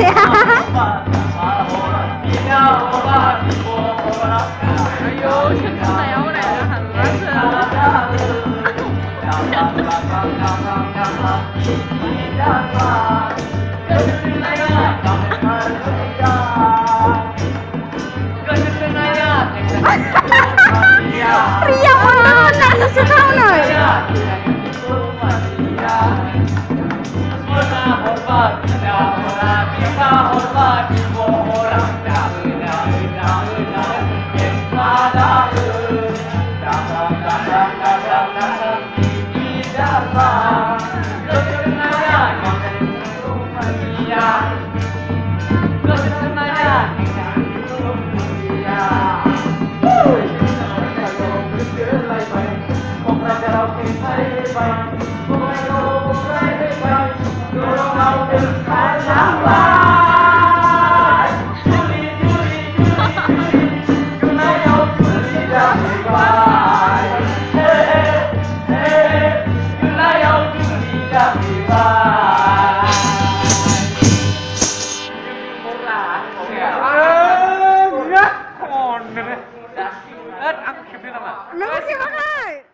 哎呦，现在要来了，很乱 Riak banget, nak suka nih. Aku siapin nama. Memang sih, Makai.